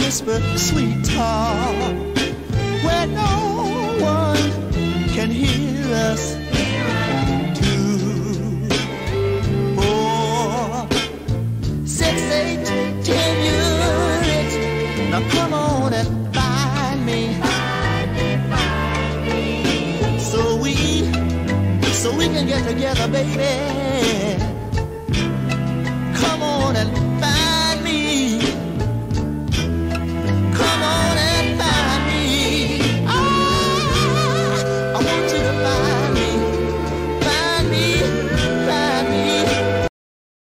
whisper sweet talk where no one can hear us. 2, 4, 6, 8, 10 units. Now come on and find me. So we can get together, baby.